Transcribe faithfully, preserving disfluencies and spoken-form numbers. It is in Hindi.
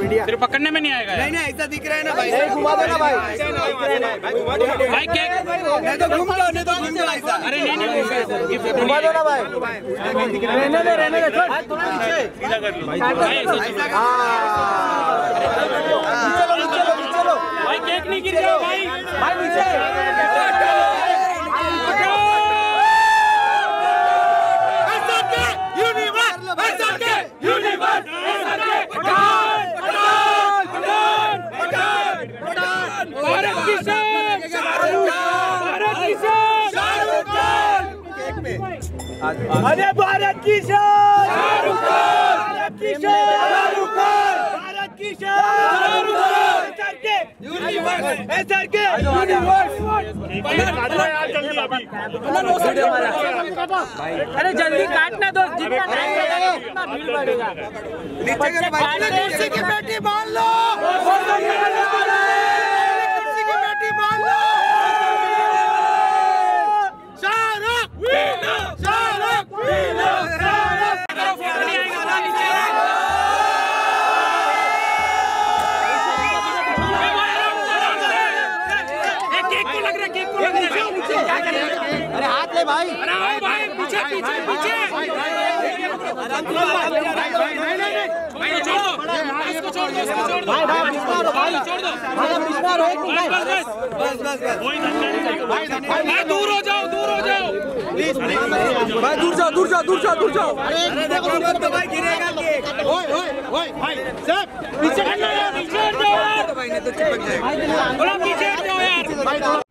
सिर्फ पकड़ने में नहीं आएगा। नहीं नहीं ऐसा दिख रहा है ना भाई, घुमा दो ना भाई। भाई केक नहीं तो घूम लो, नहीं तो घूम लो ऐसा। अरे नहीं नहीं घुमा दो ना भाई। रहने दे रहने दे छोड़। भाई केक नहीं गिर जाओ भाई। भाई नीचे अरे भारत की शान, भारत की शान, भारत की शान, अरे जल्दी काटना दो, जितना टाइम लगेगा उतना भीड़ बढ़ेगा। कुर्सी की बेटी मान लो, कुर्सी की बेटी मान लो। अरे हाथ ले भाई। अरे भाई पीछे पीछे पीछे छोड़ दो, इसको छोड़ दो, इसको छोड़ दो भाई भाई पिछवाड़ हो भाई, छोड़ दो भाई हम पिछवाड़ हो एक बस मिनट। बस बस बस बस भाई दूर हो जाओ, दूर हो जाओ भाई दूर जाओ दूर जाओ दूर जाओ दूर जाओ। अरे देखो मत तो भाई गिरेगा केक। ओए ओए ओए भाई सब पीछे हटो यार, पीछे हट जाओ यार भाई नहीं तो चिपक जाएगा। पीछे हट जाओ यार।